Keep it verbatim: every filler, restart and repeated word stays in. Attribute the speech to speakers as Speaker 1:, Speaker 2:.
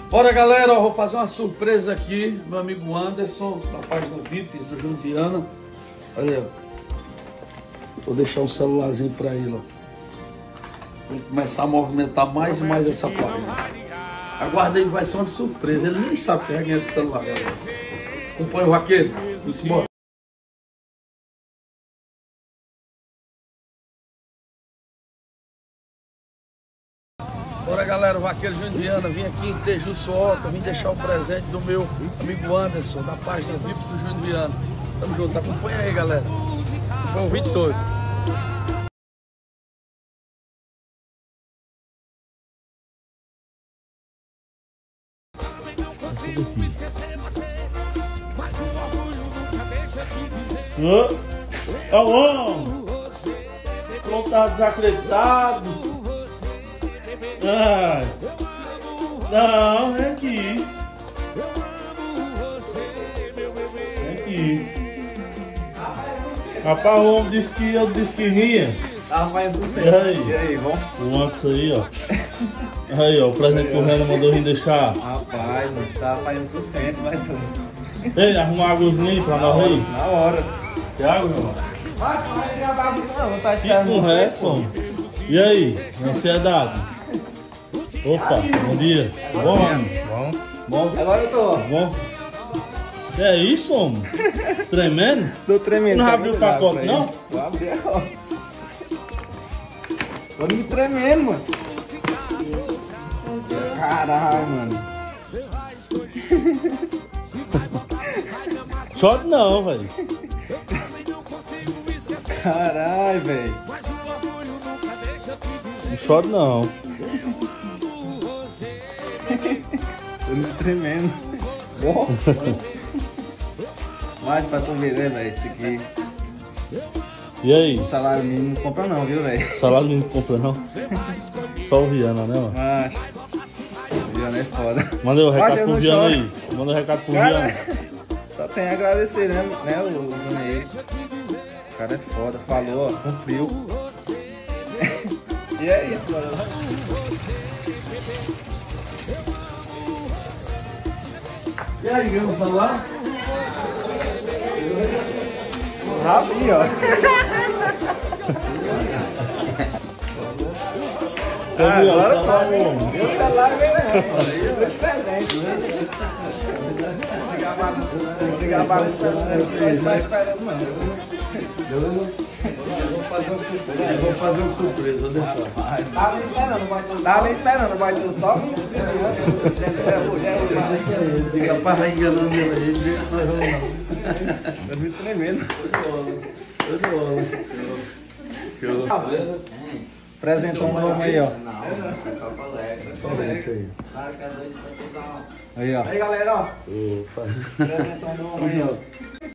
Speaker 1: Bora, galera, ó, vou fazer uma surpresa aqui. Meu amigo Anderson, da página V I P do Jundiana. Olha aí, ó. Vou deixar o celularzinho pra ele, ó. Vou começar a movimentar mais e mais essa página. Aguarda aí, vai ser uma surpresa. Ele nem sabe que é esse celular, galera. Acompanha o vaqueiro. Vamos embora. Bora, galera, o Vaqueiro Jundiana, vim aqui em Tejuçuoca, vim deixar o presente do meu amigo Anderson, da página V I P do Jundiana. Tamo junto, acompanha aí, galera. Foi o vídeo todo.
Speaker 2: Ô, Alô, não tá desacreditado. Ai, não, vem aqui. Vem aqui. Rapaz, o homem disse que eu disse que vinha.
Speaker 3: Ah, faz sucesso.
Speaker 2: E aí?
Speaker 3: E aí, vamos?
Speaker 2: O antes aí, ó. Aí, ó, o presente que o Renan mandou vir deixar.
Speaker 3: Rapaz, tá fazendo suspense, vai tudo.
Speaker 2: Ei, arruma uma águazinha aí pra nós aí.
Speaker 3: Na hora.
Speaker 2: Quer água, irmão?
Speaker 3: Vai, vai ligar a bagunça não, tá
Speaker 2: Que
Speaker 3: esperando
Speaker 2: com
Speaker 3: você,
Speaker 2: resto, homem. E aí, ansiedade? Opa, bom dia. Bom, homem?
Speaker 3: Bom.
Speaker 2: Bom?
Speaker 3: Agora eu tô.
Speaker 2: Bom? Que é isso, homem? Tremendo?
Speaker 3: Tô tremendo.
Speaker 2: Não
Speaker 3: tá
Speaker 2: abriu o
Speaker 3: muito bravo
Speaker 2: pacote,
Speaker 3: aí.
Speaker 2: não?
Speaker 3: Vou abrir agora. Tô me tremendo, mano. Caralho, mano.
Speaker 2: Chore não, velho.
Speaker 3: Caralho, velho.
Speaker 2: Não chore não.
Speaker 3: Tô me tremendo. Bom. Mas pra tu ver, né, velho? Isso aqui.
Speaker 2: E aí?
Speaker 3: O salário mínimo não compra não, viu, velho?
Speaker 2: Salário não compra não? Só o Viana, né, mano?
Speaker 3: Mas. O Viana é foda.
Speaker 2: Manda o recado
Speaker 3: Mas eu
Speaker 2: pro
Speaker 3: não
Speaker 2: Viana
Speaker 3: choro.
Speaker 2: aí. Manda o recado pro
Speaker 3: Cara,
Speaker 2: Viana.
Speaker 3: só tem a agradecer, né, né o Juninho? O cara é foda, falou, ó, cumpriu. E é isso, mano.
Speaker 1: E aí, ganhou o celular?
Speaker 3: Rabi, ó. Ah, agora pode, hein? Meu celular veio dois presentes, né? Ligar a balança sempre, não tá esperando, mano.
Speaker 1: Vou fazer uma surpresa. Vou fazer uma surpresa, vou deixar.
Speaker 3: Tava me esperando, vai tudo. Tava me esperando, vai tudo só.
Speaker 1: Fica para enganando ele, nós vamos não.
Speaker 3: Tô me tremendo.
Speaker 1: Show de bola. Show. Beleza?
Speaker 3: Apresentou um nome aí, ó.
Speaker 1: Presente aí.
Speaker 3: Aí, ó. Aí, galera, ó.
Speaker 1: Opa.
Speaker 3: Apresentou um nome aí, ó.